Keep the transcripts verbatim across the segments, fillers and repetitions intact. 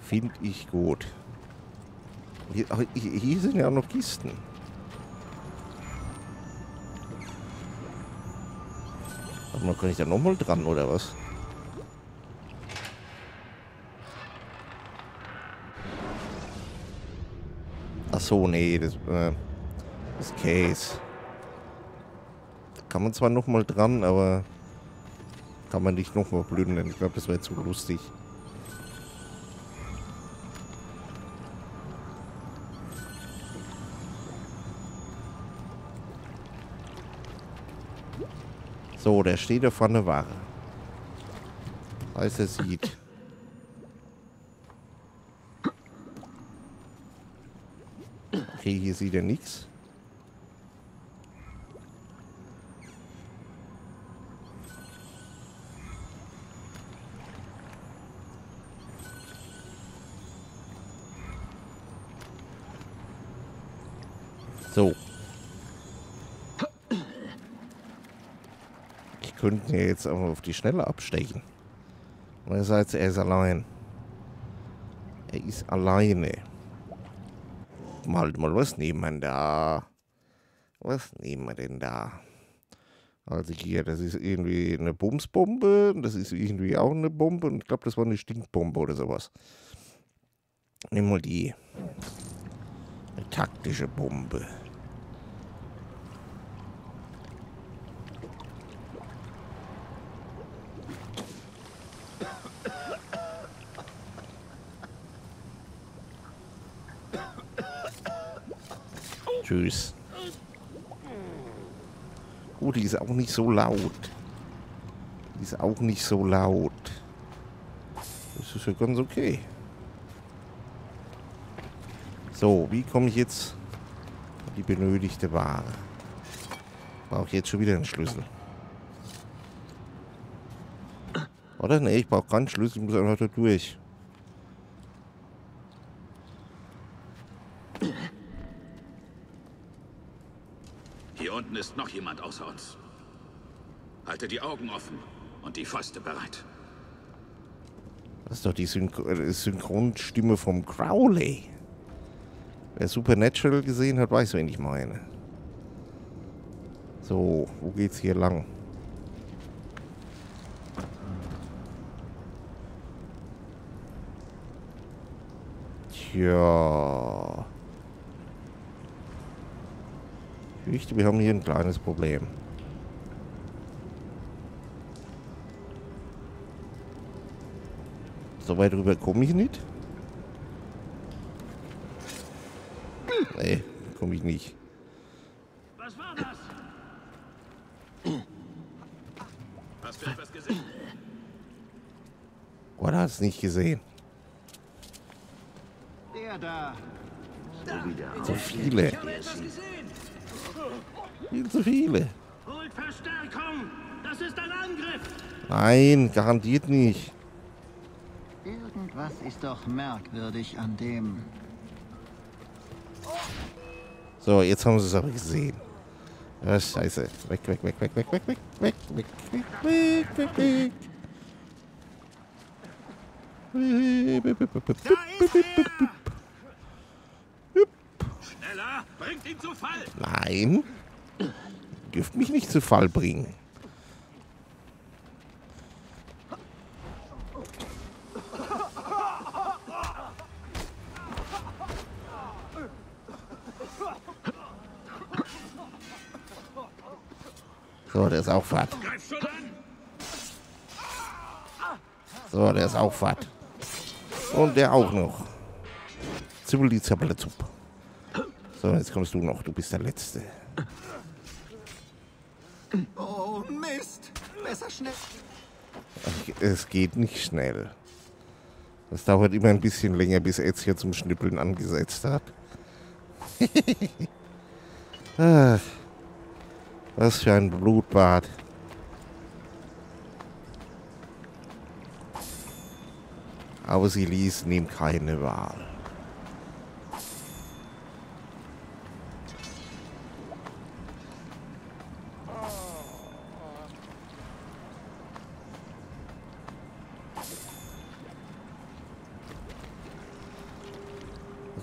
Finde ich gut. Hier, ach, hier sind ja auch noch Kisten. Aber kann ich da nochmal dran, oder was? Ach so, nee, das, äh, das Case. Da kann man zwar nochmal dran, aber kann man nicht nochmal plündern. Ich glaube, das wäre zu lustig. So, der steht da vorne Ware. Heißt, er sieht. Okay, hier sieht er nichts. So. Ich könnte ihn ja jetzt aber auf die Schnelle abstechen. Andererseits, er ist allein. Er ist alleine. Mal, mal, was nehmen wir denn da? Was nehmen wir denn da? Also hier, das ist irgendwie eine Bumsbombe. Das ist irgendwie auch eine Bombe. Und ich glaube, das war eine Stinkbombe oder sowas. Nehmen wir die. Eine taktische Bombe. Tschüss. Gut, die ist auch nicht so laut. Die ist auch nicht so laut. Das ist ja ganz okay. So, wie komme ich jetzt an die benötigte Ware? Brauche ich jetzt schon wieder einen Schlüssel? Oder? Ne, ich brauche keinen Schlüssel, ich muss einfach da durch. Hier unten ist noch jemand außer uns. Halte die Augen offen und die Fäuste bereit. Das ist doch die Synch äh, Synchronstimme vom Crowley. Wer Supernatural gesehen hat, weiß, wen ich meine. So, wo geht's hier lang? Tja. Ich fürchte, wir haben hier ein kleines Problem. So weit rüber komme ich nicht. Nee, komme ich nicht. Was war das? Hast du etwas gesehen? Oder hast du es nicht gesehen? Der da. So viele. Ich habe etwas gesehen. Viel zu viele. Holt Verstärkung. Das ist ein Angriff. Nein, garantiert nicht. Irgendwas ist doch merkwürdig an dem. So, jetzt haben sie es aber gesehen. Ah, scheiße. Weg, weg, weg, weg, weg, weg, weg, weg, weg, weg, weg, weg, weg. Schneller, bringt ihn zu Fall. Nein. Ihr dürft mich nicht zu Fall bringen. So, der ist auch fad. Greif schon an. So, der ist auch fad. Und der auch noch. Zibbeli, zabbeli, zupp. So, jetzt kommst du noch. Du bist der Letzte. Oh, Mist. Besser schnell. Es geht nicht schnell. Das dauert immer ein bisschen länger, bis Ed hier zum Schnippeln angesetzt hat. Ach, was für ein Blutbad. Aber sie ließen ihm keine Wahl.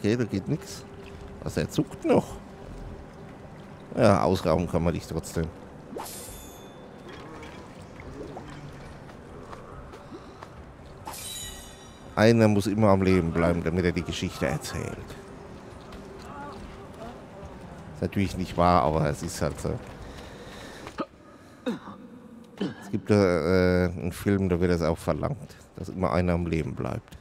Okay, da geht nichts. Was, er zuckt noch? Ja, ausrauben kann man dich trotzdem. Einer muss immer am Leben bleiben, damit er die Geschichte erzählt. Ist natürlich nicht wahr, aber es ist halt so. Es gibt äh, einen Film, da wird das auch verlangt, dass immer einer am Leben bleibt.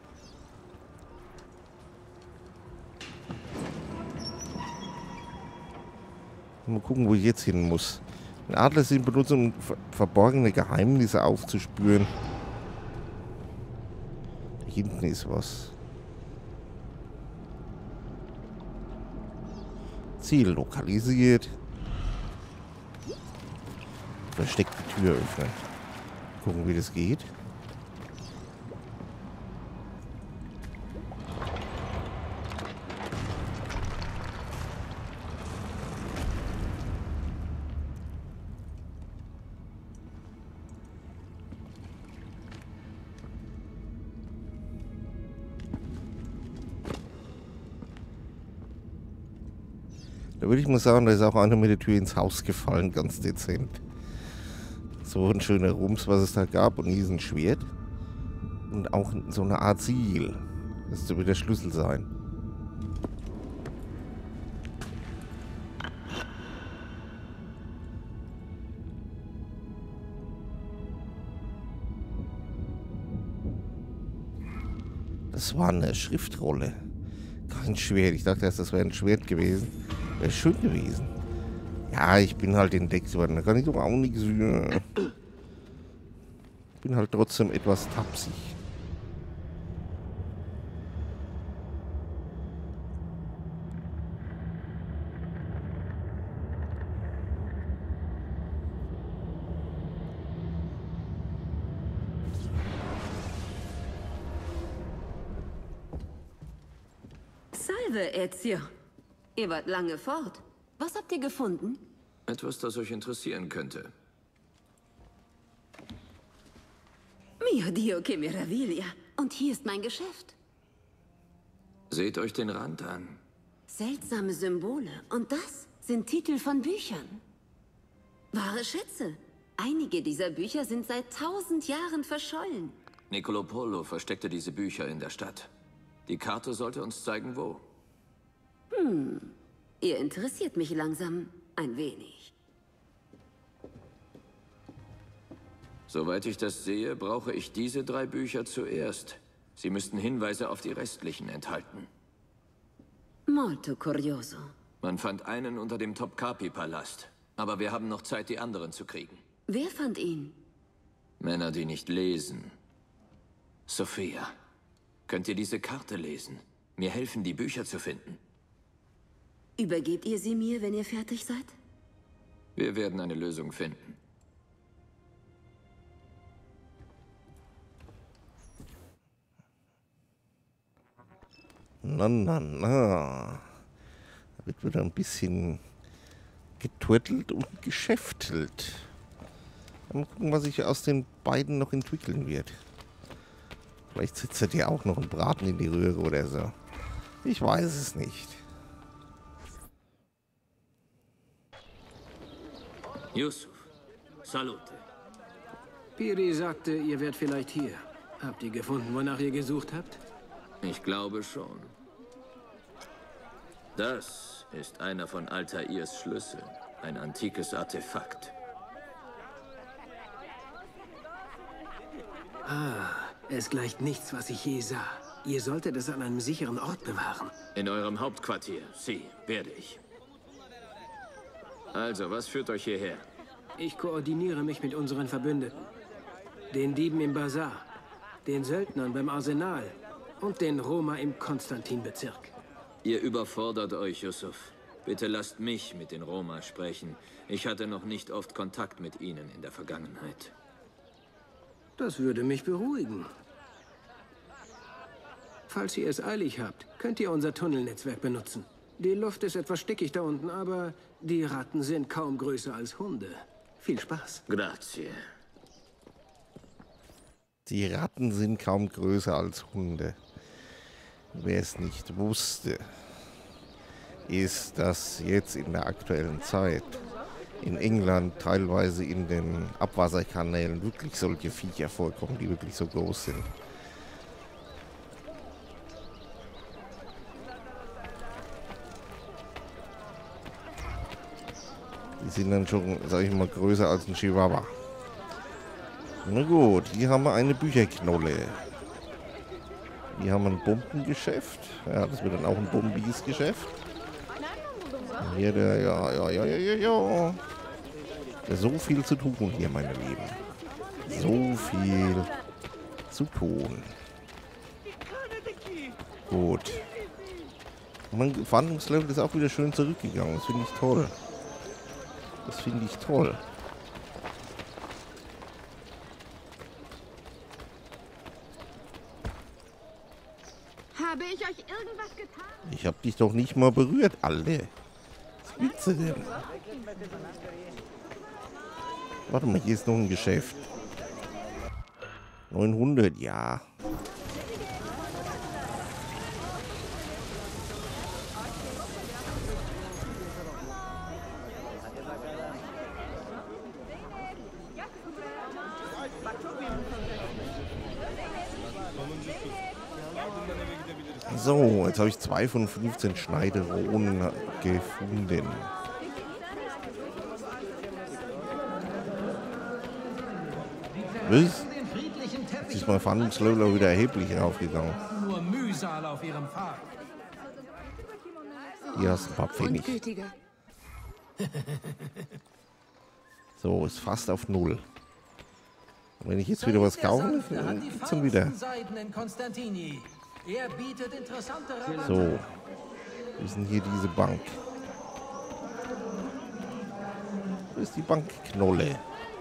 Mal gucken, wo ich jetzt hin muss. Den Adler sind benutzt, um ver verborgene Geheimnisse aufzuspüren. Hinten ist was. Ziel lokalisiert. Versteckte Tür öffnen. Gucken, wie das geht. Da würde ich mal sagen, da ist auch einer mit der Tür ins Haus gefallen, ganz dezent. So ein schöner Rums, was es da gab, und hier ist ein Schwert. Und auch so eine Art Siegel. Das wird der Schlüssel sein. Das war eine Schriftrolle. Kein Schwert. Ich dachte erst, das wäre ein Schwert gewesen. Wäre schön gewesen. Ja, ich bin halt entdeckt worden. Da kann ich doch auch nichts für. Ich bin halt trotzdem etwas tapsig. Salve, Ezio. Ihr wart lange fort. Was habt ihr gefunden? Etwas, das euch interessieren könnte. Mio Dio che meraviglia. Und hier ist mein Geschäft. Seht euch den Rand an. Seltsame Symbole. Und das sind Titel von Büchern. Wahre Schätze. Einige dieser Bücher sind seit tausend Jahren verschollen. Niccolo Polo versteckte diese Bücher in der Stadt. Die Karte sollte uns zeigen, wo. Hm. Ihr interessiert mich langsam ein wenig. Soweit ich das sehe, brauche ich diese drei Bücher zuerst. Sie müssten Hinweise auf die restlichen enthalten. Molto curioso. Man fand einen unter dem Topkapi-Palast. Aber wir haben noch Zeit, die anderen zu kriegen. Wer fand ihn? Männer, die nicht lesen. Sophia, könnt ihr diese Karte lesen? Mir helfen, die Bücher zu finden. Übergebt ihr sie mir, wenn ihr fertig seid? Wir werden eine Lösung finden. Na, na, na. Da wird wieder ein bisschen geturtelt und geschäftelt. Mal gucken, was sich aus den beiden noch entwickeln wird. Vielleicht sitzt ihr auch noch einen Braten in die Röhre oder so. Ich weiß es nicht. Yusuf, salute. Piri sagte, ihr wärt vielleicht hier. Habt ihr gefunden, wonach ihr gesucht habt? Ich glaube schon. Das ist einer von Altairs Schlüsseln. Ein antikes Artefakt. Ah, es gleicht nichts, was ich je sah. Ihr solltet es an einem sicheren Ort bewahren. In eurem Hauptquartier, Sie, werde ich. Also, was führt euch hierher? Ich koordiniere mich mit unseren Verbündeten. Den Dieben im Bazar, den Söldnern beim Arsenal und den Roma im Konstantinbezirk. Ihr überfordert euch, Yusuf. Bitte lasst mich mit den Roma sprechen. Ich hatte noch nicht oft Kontakt mit ihnen in der Vergangenheit. Das würde mich beruhigen. Falls ihr es eilig habt, könnt ihr unser Tunnelnetzwerk benutzen. Die Luft ist etwas stickig da unten, aber die Ratten sind kaum größer als Hunde. Viel Spaß. Grazie. Die Ratten sind kaum größer als Hunde. Wer es nicht wusste, ist, dass jetzt in der aktuellen Zeit in England teilweise in den Abwasserkanälen wirklich solche Viecher vorkommen, die wirklich so groß sind. Die sind dann schon, sag ich mal, größer als ein Chihuahua. Na gut, hier haben wir eine Bücherknolle. Hier haben wir ein Bombengeschäft. Ja, das wird dann auch ein bombiges Geschäft. Hier der, ja, ja, ja, ja, ja, ja. Ja, so viel zu tun hier, meine Lieben. So viel zu tun. Gut. Mein Verhandlungslevel ist auch wieder schön zurückgegangen. Das finde ich toll. Das finde ich toll. Habe ich euch irgendwas getan? Ich habe dich doch nicht mal berührt, Alter. Was willst du denn? Warte mal, hier ist noch ein Geschäft. neunhundert, ja. So, jetzt habe ich zwei von fünfzehn Schneiderohren gefunden. Was? Jetzt ist mein Verhandlungslevel wieder erheblich raufgegangen. Nur Mühsal auf ihrem Pfad. Hier hast du ein paar Pfennig. So, ist fast auf Null. Und wenn ich jetzt wieder was kaufe, dann gibt's dann wieder. So, wo ist denn hier diese Bank? Wo ist die Bankknolle?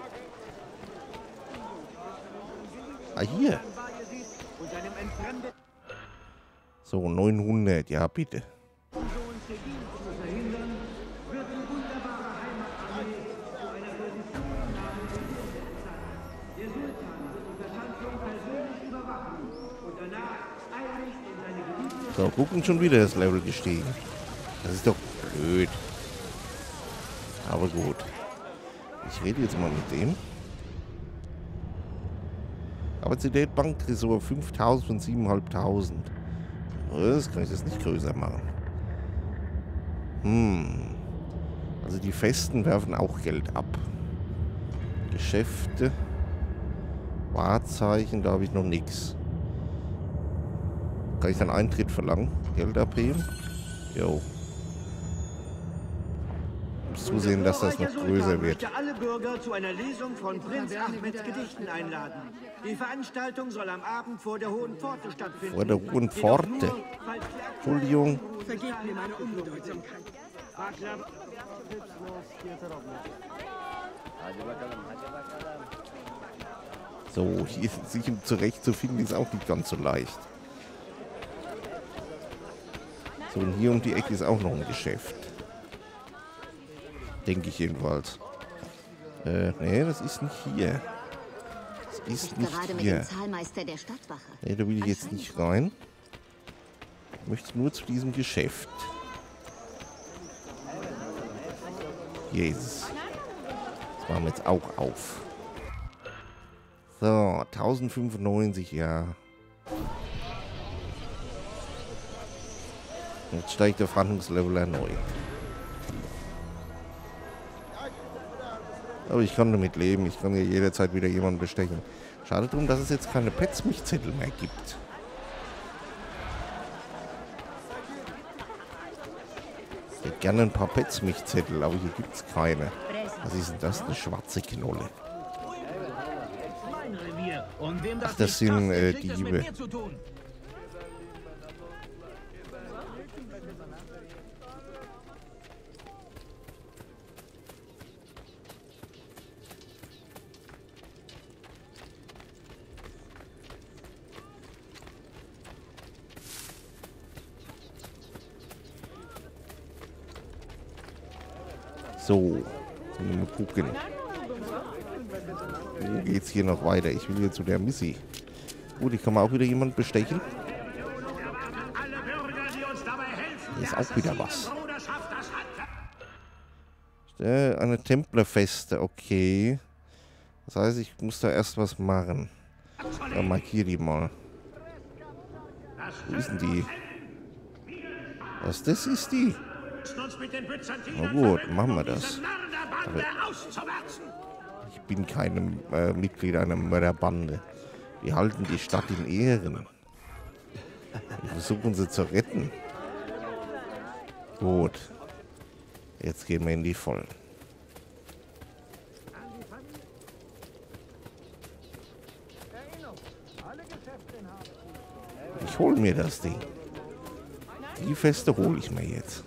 Ah, hier. So, neunhundert, ja bitte. So, gucken, schon wieder das Level gestiegen. Das ist doch blöd. Aber gut. Ich rede jetzt mal mit dem. Kapazität Banktresor fünftausend von siebentausendfünfhundert. Das kann ich jetzt nicht größer machen. Hm. Also die Festen werfen auch Geld ab. Geschäfte. Wahrzeichen, da habe ich noch nichts. Kann ich dann Eintritt verlangen? Geld abheben? Jo. Muss zusehen, dass das noch größer wird. Ich möchte alle Bürger zu einer Lesung von Prinz Ahmeds Gedichten einladen. Die Veranstaltung soll am Abend vor der Hohen Pforte stattfinden. Vor der Hohen Pforte? Entschuldigung. Vergebt mir meine Unbedeutsamkeit. So, hier sich zurechtzufinden ist auch nicht ganz so leicht. So, und hier um die Ecke ist auch noch ein Geschäft. Denke ich jedenfalls. Äh, nee, das ist nicht hier. Das ist nicht hier. Nee, da will ich jetzt nicht rein. Ich möchte nur zu diesem Geschäft. Jesus. Das machen wir jetzt auch auf. So, tausendfünfundneunzig, ja. Jetzt steigt der Verhandlungslevel erneut. Aber ich kann damit leben. Ich kann hier jederzeit wieder jemanden bestechen. Schade drum, dass es jetzt keine Petsmich-Zettel mehr gibt. Ich hätte gerne ein paar Petsmich-Zettel, aber hier gibt es keine. Was ist denn das? Eine schwarze Knolle. Ach, das sind äh, Diebe. So, mal gucken. Wo geht's hier noch weiter? Ich will hier zu der Missy. Gut, ich kann mal auch wieder jemanden bestechen. Hier ist auch wieder was. Äh, eine Templerfeste, okay. Das heißt, ich muss da erst was machen. Dann markiere die mal. Wo ist denn die? Was, das ist die? Na gut, machen wir das. Aber ich bin kein äh, Mitglied einer Mörderbande. Wir halten die Stadt in Ehren. Wir versuchen sie zu retten. Gut. Jetzt gehen wir in die Vollen. Ich hole mir das Ding. Die Feste hole ich mir jetzt.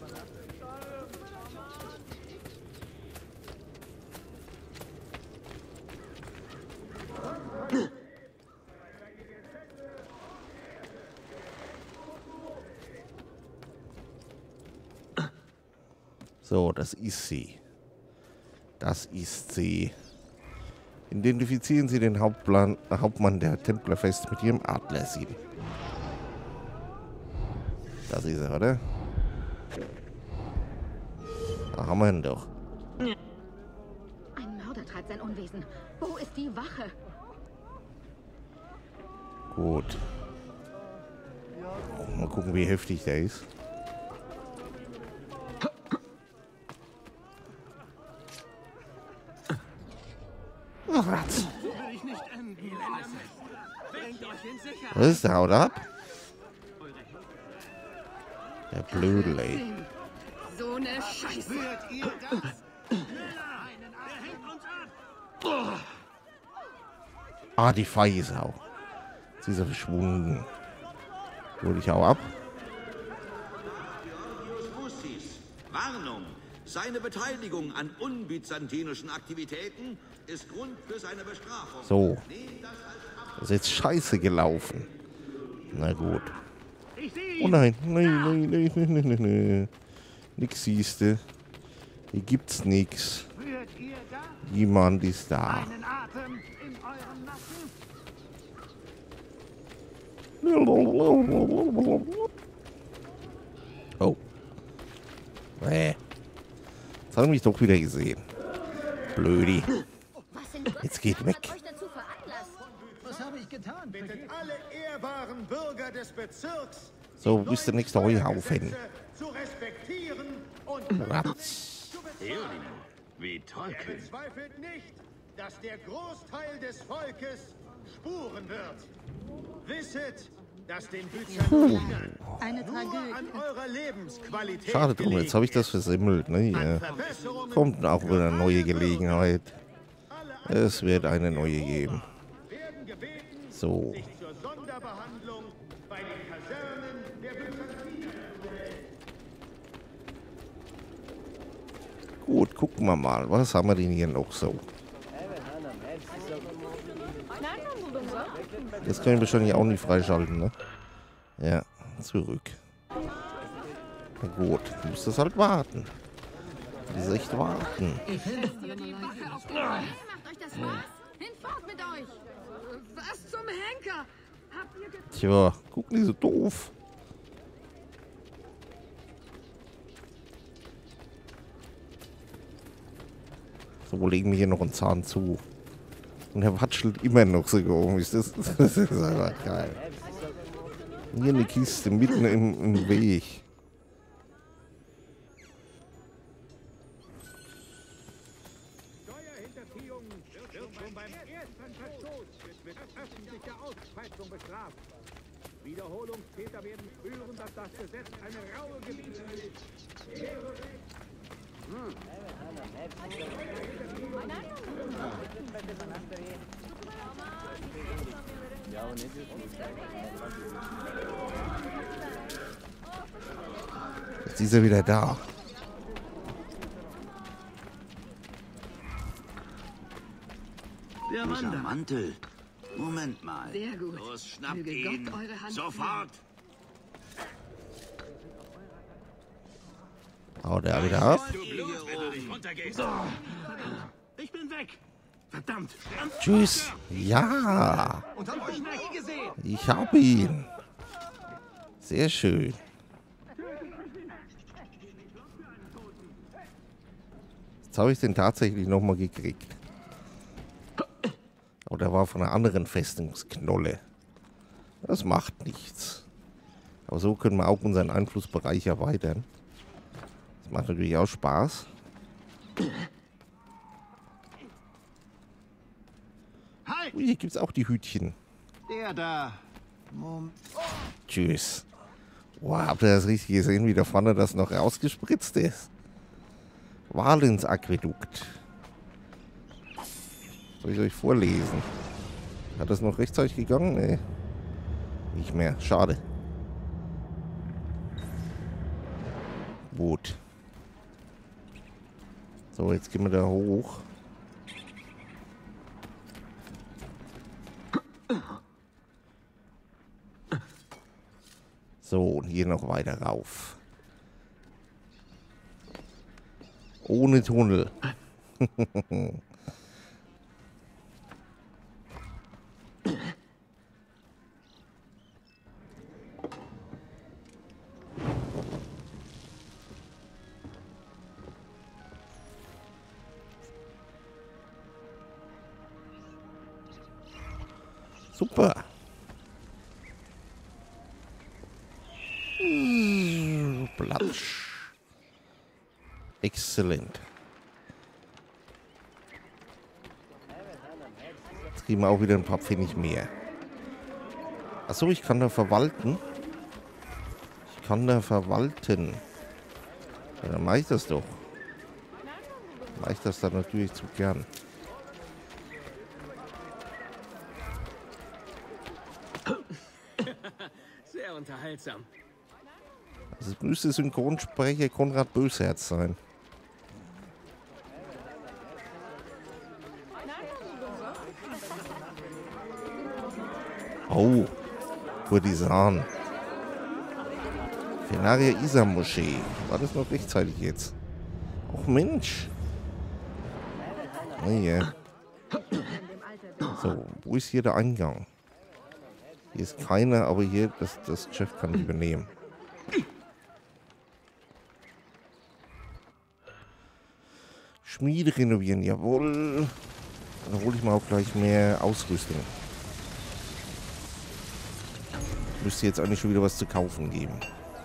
So, das ist sie. Das ist sie. Identifizieren Sie den Hauptplan, äh, Hauptmann der Templerfest mit Ihrem Adlersiegel. Das ist er, oder? Da haben wir ihn doch. Ein Mörder treibt sein Unwesen. Wo ist die Wache? Gut. Mal gucken, wie heftig der ist. Was ist der? Haut ab? Der Blödel, ey. So eine Scheiße. Ah, die Feisau. Sie ist ja verschwunden. Hol ich auch ab. Warnung! Seine Beteiligung an unbyzantinischen Aktivitäten ist Grund für seine Bestrafung. So. Das ist jetzt scheiße gelaufen. Na gut. Oh nein, nein, nein, nein, nein, nein, nein, nein. Nix siehste. Hier gibt's nix. Niemand ist da. Oh. Nee. Jetzt haben mich doch wieder gesehen. Blödi. Jetzt geht weg. Was habe ich getan? Bittet alle ehrbaren Bürger des Bezirks, So, wo ist der nächste Heuhaufen? zu respektieren und Ratz. Wie toll. er bezweifelt nicht, dass der Großteil des Volkes spuren wird. Wisset, dass den Byzantinern Eine nur Tragödie. an eurer Lebensqualität Schade drum, jetzt habe ich das versimmelt. Ne? Ja. Kommt auch wieder eine neue Gelegenheit. Es wird eine neue geben. werden gebeten, So. sich zur Sonderbehandlung bei den Kasernen der Byzantiner. Gut, gucken wir mal. Was haben wir denn hier noch so? Das können wir wahrscheinlich auch nicht freischalten, ne? Ja, zurück. Na gut, du musst das halt warten. Du musst echt warten. Macht euch das Spaß? Hinfort mit euch! Was zum Henker? Habt ihr ge Tja, guck nicht so doof. So, legen wir hier noch einen Zahn zu. Und er watschelt immer noch so komisch. Das, das ist einfach geil. Hier eine Kiste mitten im, im Weg. Steuerhinterziehung wird schon beim ersten Verstoß mit öffentlicher Auspeitschung bestraft. Wiederholungstäter werden spüren, dass das Gesetz eine raue Gebieterin ist. Jetzt ist er wieder da. Der Mann. Mantel. Moment mal. Sehr gut. Los, schnappt Möge ihn. Gott eure Hand Sofort. Haut er wieder ab. Du Blut, wenn du nicht runtergehst. Ich bin weg. Verdammt. Tschüss. Ja. Ich hab ihn. Sehr schön. Jetzt habe ich den tatsächlich nochmal gekriegt. Aber der war von einer anderen Festungsknolle. Das macht nichts. Aber so können wir auch unseren Einflussbereich erweitern. Das macht natürlich auch Spaß. Halt! Ui, hier gibt es auch die Hütchen. Der da. Mom. Tschüss. Boah, habt ihr das richtig gesehen, wie da vorne das noch rausgespritzt ist? Valens Aquädukt. Soll ich euch vorlesen? Hat das noch rechtzeitig gegangen? Nee. Nicht mehr. Schade. Gut. So, jetzt gehen wir da hoch. So, und hier noch weiter rauf. Ohne Tunnel. Super. Platsch. Exzellent. Jetzt kriegen wir auch wieder ein paar Pfennig mehr. Achso, ich kann da verwalten. Ich kann da verwalten. Ja, dann mache ich das doch. Mache ich das dann natürlich zu gern. Sehr unterhaltsam. Das müsste Synchronsprecher Konrad Bösherz sein. Oh, Kurdisan. Fenaria Isa Moschee. War das noch rechtzeitig jetzt? Och Mensch. Nee, ja. So, wo ist hier der Eingang? Hier ist keiner, aber hier, das, das Geschäft kann ich übernehmen. Schmiede renovieren, jawohl. Dann hole ich mal auch gleich mehr Ausrüstung. Müsste jetzt eigentlich schon wieder was zu kaufen geben.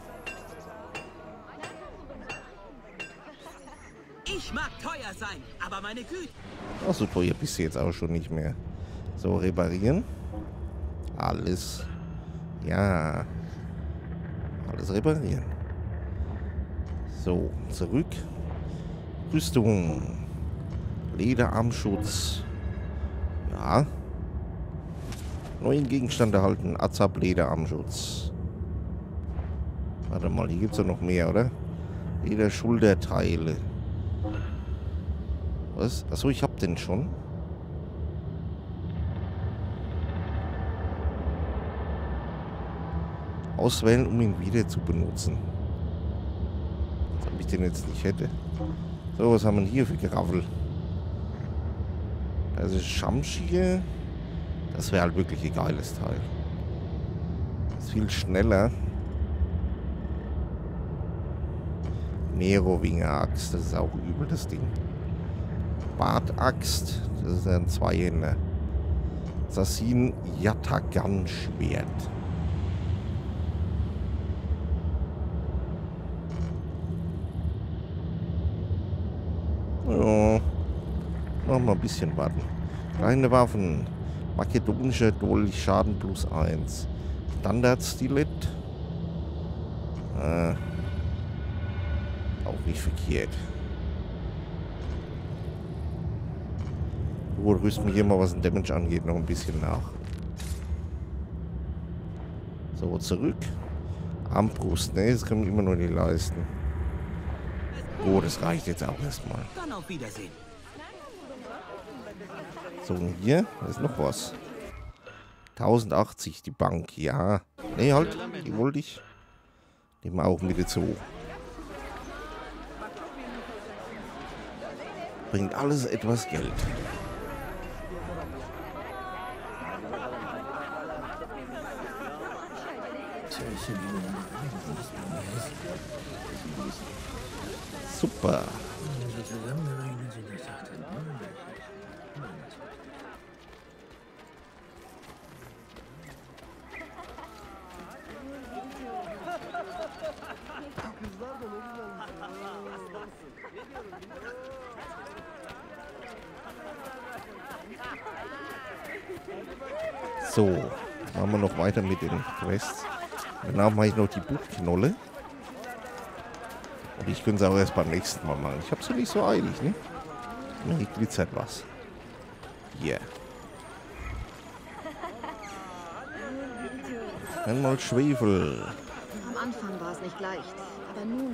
Ich mag teuer sein, aber meine Güte. Ach, so teuer bist du jetzt auch schon nicht mehr. So, reparieren. Alles. Ja. Alles reparieren. So, zurück. Rüstung. Lederarmschutz. Ja. Neuen Gegenstand erhalten. Azab Lederarmschutz. Warte mal, hier gibt es ja noch mehr, oder? Lederschulterteile. Was? Achso, ich hab den schon. Auswählen, um ihn wieder zu benutzen. Als ob ich den jetzt nicht hätte. So, was haben wir hier für Geraffel? Das ist Schamschir. Das wäre halt wirklich ein geiles Teil. Das ist viel schneller. Merowinger-Axt, das ist auch übel, das Ding. Bartaxt, das ist ein Zweihänder. Sassin Yatagan-Schwert. Ja, noch mal ein bisschen warten. Kleine Waffen. Makedonischer Dolch, Schaden plus eins. Standard-Stilett. Äh, auch nicht verkehrt. So, rüsten wir hier mal, was den Damage angeht, noch ein bisschen nach. So, zurück. Armbrust, ne, das können wir immer noch nicht leisten. Oh, das reicht jetzt auch erstmal. Dann auf Wiedersehen. So, und hier ist noch was. tausendachtzig, die Bank, ja. Ne, halt, die wollte ich. Nehmen wir auch mit dazu. Bringt alles etwas Geld. Super. So, machen wir noch weiter mit den Quests. Danach mache ich noch die Buchknolle. Und ich könnte es auch erst beim nächsten Mal machen. Ich habe es ja nicht so eilig, ne? Hier glitzert was. Yeah. Einmal Schwefel. Am Anfang war es nicht leicht, aber nun...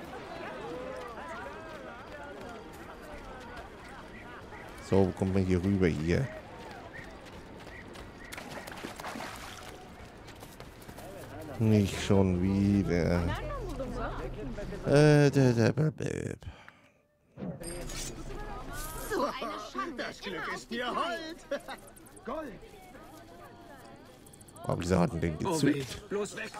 So, wo kommt man hier rüber hier? Nicht schon wieder. Äh, da, da, da, da. So eine Schande. Das Glück ist dir hold. Gold. Aber wieso hatten den gezückt? Bloß weg.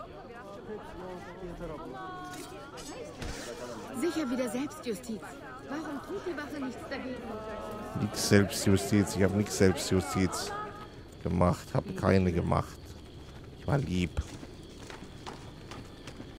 Sicher wieder Selbstjustiz. Warum tut die Wache nichts dagegen? Nix Selbstjustiz. Ich habe nichts Selbstjustiz gemacht. Habe keine gemacht. Ich war lieb.